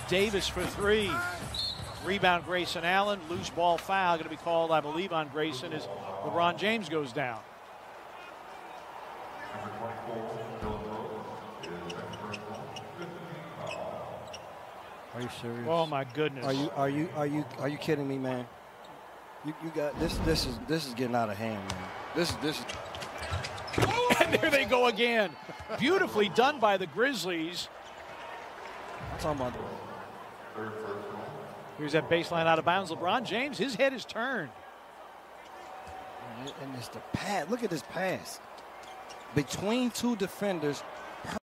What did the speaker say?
Davis for three. Rebound, Grayson Allen. Loose ball foul going to be called, I believe, on Grayson as LeBron James goes down. Are you serious? Oh my goodness! Are you kidding me, man? You got this. This is getting out of hand, man. This is. And there they go again. Beautifully done by the Grizzlies. I'm talking about. Here's that baseline out of bounds. LeBron James, his head is turned. And it's the pass. Look at this pass between two defenders.